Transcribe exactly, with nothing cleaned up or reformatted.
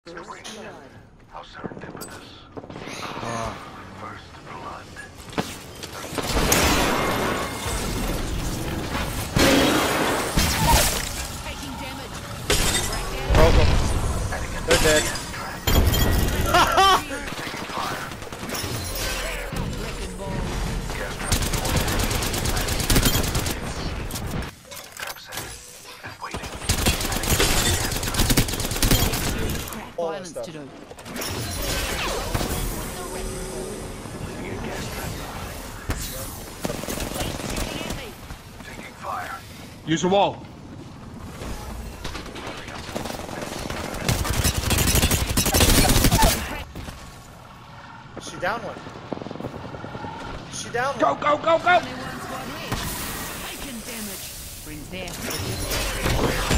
How serendipitous. Uh. First blood. Taking damage. Broke them. They're dead. Taking fire. Wrecking ball. Gas trap set. And waiting. Crap All that violence stuff. to do. Leaving a gas trap behind. Taking fire. Use a wall. She down one. She down Go, one. go, go, go! Only one squad left. Taking damage. Brings there.